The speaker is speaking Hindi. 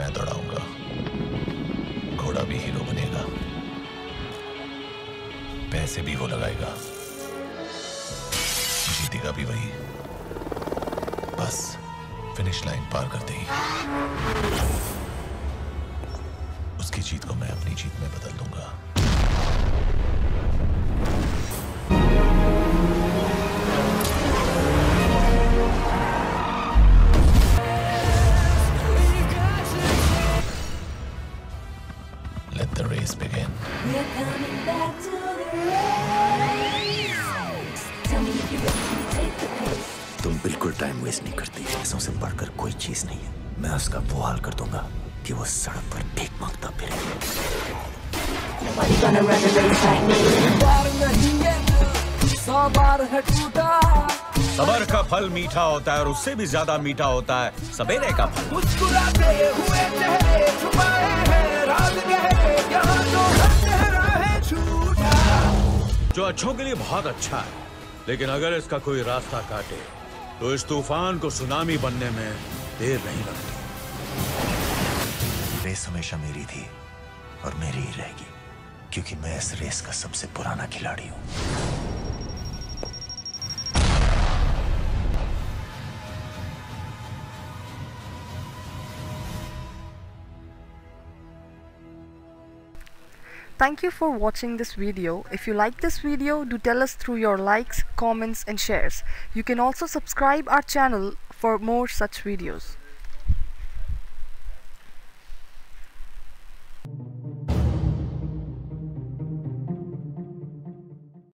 मैं दौड़ाऊंगा, घोड़ा भी हीरो बनेगा, पैसे भी वो लगाएगा, जीतेगा भी वही। बस फिनिश लाइन पार करते ही उसकी जीत को मैं अपनी जीत में बदल दूंगा। Let the race begin. We're coming back to the race. Tell me if you're ready to take the pace. तुम बिल्कुल टाइम वेस्ट नहीं करती। पैसों से बढ़कर कोई चीज नहीं है। मैं उसका वो हाल कर दूंगा कि वो सड़क पर भीख मांगता फिरे। Nobody gonna run the race like me. सबर का फल मीठा होता है और उससे भी ज्यादा मीठा होता है सवेरे का फल। मुस्कुराते हुए चेहरे छुपाए हैं राज गहरे, यहाँ तो हर चेहरा है झूठा। जो अच्छों के लिए बहुत अच्छा है, लेकिन अगर इसका कोई रास्ता काटे तो इस तूफान को सुनामी बनने में देर नहीं लगती। रेस हमेशा मेरी थी और मेरी ही रहेगी, क्योंकि मैं इस रेस का सबसे पुराना खिलाड़ी हूँ। Thank you for watching this video. If you like this video, do tell us through your likes, comments and shares. You can also subscribe our channel for more such videos.